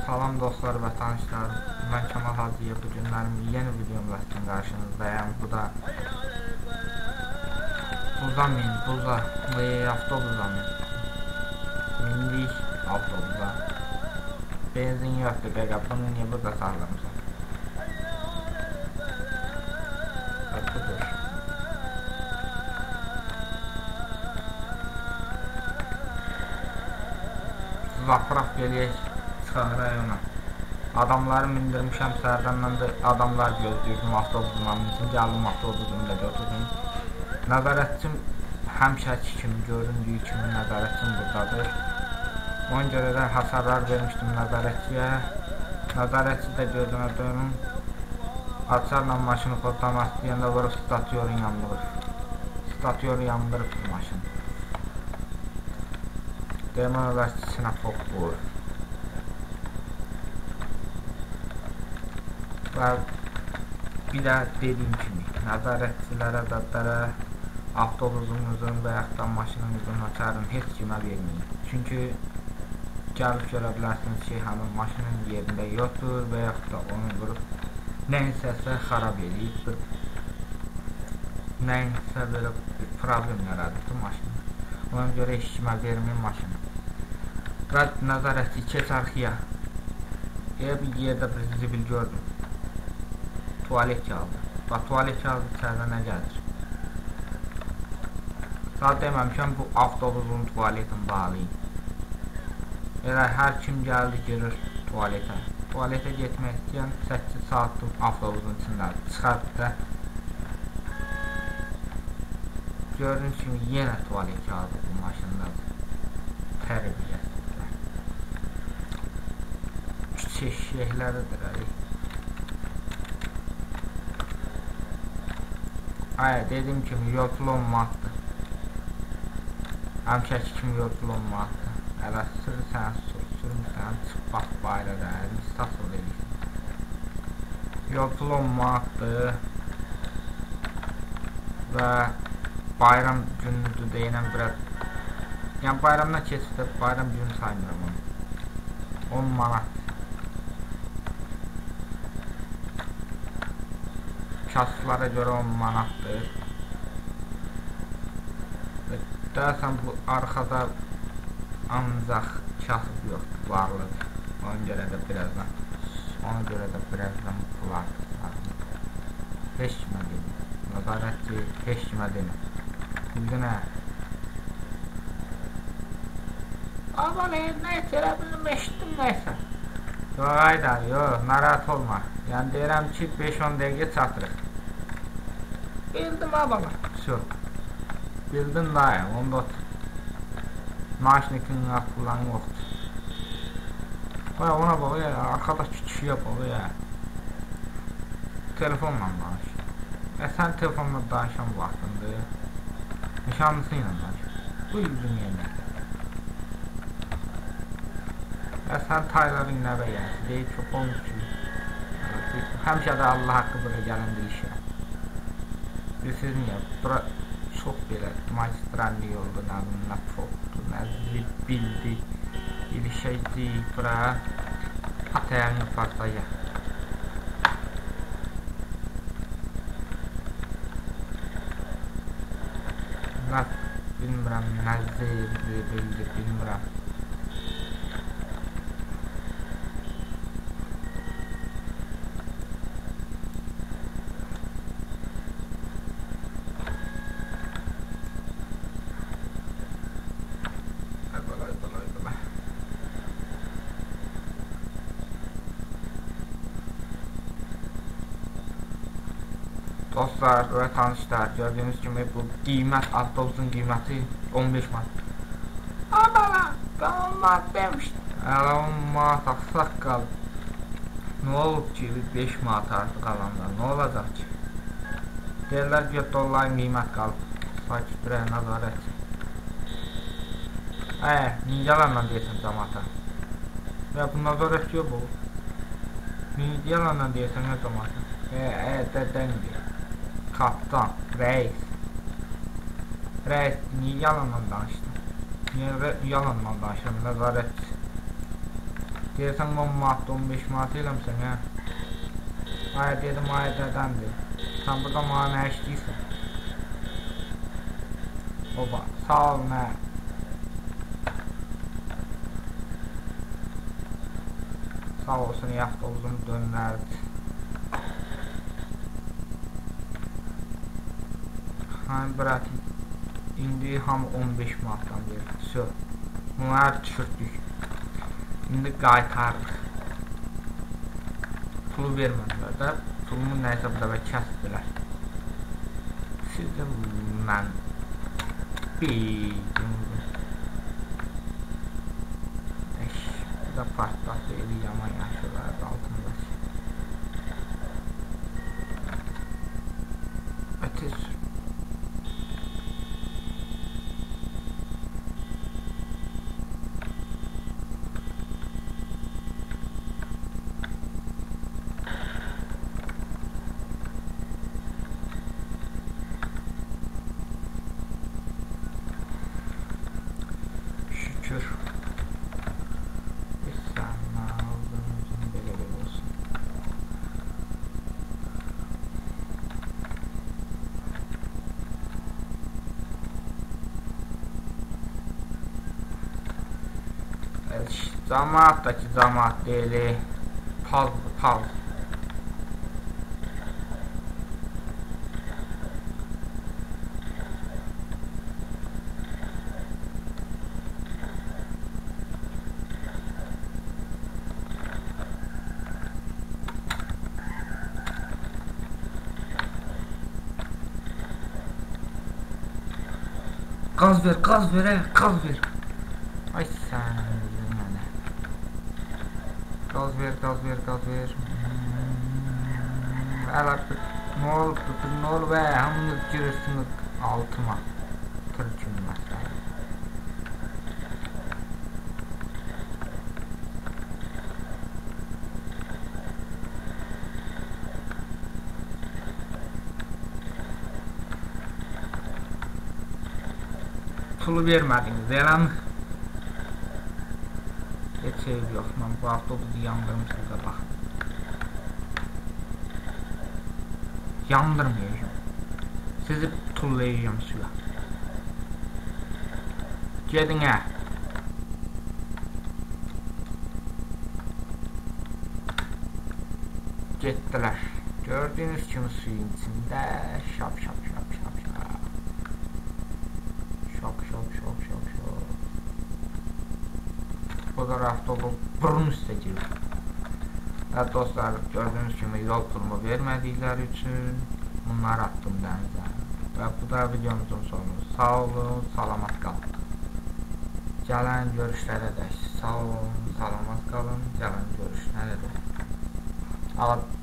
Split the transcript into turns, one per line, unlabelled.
Salam dostlar və tanışlar, mən Kemal Hacıyev. Bu günlərim yeni videomla sizin qarşınızdayım. Bu da avtobusa minlik avtobusa benzin yoxdur qaqa, bunu niyə burada saxlamışam? Budur. Zapraq geləyək çıxar rayona. Adamları mindirmişəm səhərdən, mən də adamlar gözləyirdim avtobusumla, gəldim avtobusunu da götürdüm. Nəzarətçim həmişəki kimi, göründüyü kimi nəzarətçim buradadır. Ona görə də hasarlar vermişdim nəzarətçiyə. Nəzarətçi də gözünə dönüm. Açarla maşını kodlamaq deyəndə vurub statyoru yandırır. Statyoru yandırıb bu maşını. Demək olar ki, sinapok bu. Və bir də dediyim kimi, nəzarətçilərə, zətlərə avtobusunuzun və yaxud da maşınınızın açarını heç kimə verməyin. Çünki gəlib görə bilərsiniz ki, həmin maşının yerində yoxdur və yaxud da onu vurub nəyinsə xarab edib, nəyinsə belə problem yaradır maşını. Ona görə heç kimə verməyin maşını. Və nəzarətçi keç arxıya. Bir yerdə bir zibil gördüm. Tuvalet kağıdı. Bax, tuvalet kağıdı içərdə nə gəlir? Sağ deməmişəm, bu avtobusun tuvaletin bağlıyım. Elə hər kim gəldi girir tuvaletə. Tuvaletə getmək istəyən 8 saatlıq avtobusun içindədir. Çıxardı da. Gördüyünüz kimi yenə tuvalet kağıdı bu maşındadır. Tərbiyəsizlər. Küçük şeyləridir. Dediyim kimi yolcul olmaqdır. Həmişəki kimi yolcul olmaqdır. Ələ sürürsən, sürmürsən, çıx bax bayrağa, mistasıl edirsən. Yolcul olmaqdır və bayram günüdür deyilən biraz. Yəni bayramdan keçsə bayram günü saymıram onu. 10 manat. Kasıflara görə 10 manatdır. Deyəsən bu arxada ancaq kasıb yoxdur, varlıdır. Ona görə də birazdan pul artıq. Heç kimə demir. Nəzarətçi heç kimə demir. Bildin hə? Ama neyse, elə bildim, eşitdim neysə. Yox, aydar, yox, narahat olma. Yəni deyirəm ki, 5-10 dəqiqə çatırıq. Bildim abala. Çox. Bildin dayı, onda otur. Naşnikin qapılan yoxdur. Baya ona bax ya, arkadakı kişiyə bax ya. Telefonla danış. Sən telefonla danışan vaxtındır. Nişanlısı ilə danış. Bu ilgin yerine. Sən tayların nə bəyənsi deyib çox olmuş ki. Həmişə də Allah haqqı bura gələn deyişəm. Bilirsiniz niyə? Bura çox belə magistralli yoldur, nə çoxdur, nə zibildi, ilişəcək bura. Atayağını partaya. Nə bilmirəm, nə zibildi, bilmirəm. Dostlar və tanışlar, gördüyünüz kimi bu qiymət, avtobusun qiyməti 15 manat. Abala, ben 10 manat demişdim. Hələ 10 manat axsaq qaldı. Nə olub ki, 5 manat artıq alanda, nə olacaq ki? Deyirlər ki, doların qiymət qalıb. Sakit birə nəzarət. Yalanla deyəsən cəmaata. Ya bu nəzarət yox bu. Yalanla deyəsən nə cəmaata. Dədən deyək. Kaptan, reis. Reis, niyə yalanla danışdın? Niyə yalanla danışdın, nəzarətçi? Deyirsən 10 manat, 15 manat eləmsən, hə? Ay, dedim, aydədəndir. Sən burada mənə nə işləyirsən? Oba, sağ ol, nə? Sağ olsun, avtobusum dönərdi. Hani bırakın, indi hamı 15 manatdan verir. Sö, bunlar düşürtdük. İndi qaytarıq. Pulu vermədilər də, pulumu nəysə burada kəsdilər. Sizdə mən bildim. Bu da partlatı eli yaman yaşırlardı altındakı. Ötüz. Şükür. Bir saniye aldığımızın böyle olsun. Evet, camaatdaki camaat deyili. Pal. Gaz ver, gaz ver. Ay sen mənə. Gaz ver. Əlaqə, nə olub və hamınız girirsiniz altıma. Türkünməklər. Pulu vermədiniz, eləmi? Heç ev yox, mən bu avtobusu yandırım sizə bax. Yandırmayacağım. Sizi tullayacağım suya. Gedin hə. Getdilər. Gördüyünüz kimi suyun içində şap. Bu da avtobus burun üstə girir. Və dostlar, gördüyünüz kimi yol pulumu vermədikləri üçün bunları attım dənizə. Və bu da videomuzun sonu. Sağ olun, salamat qalın. Gələn görüşlərə dək. Sağ olun, salamat qalın. Gələn görüşlərə dək.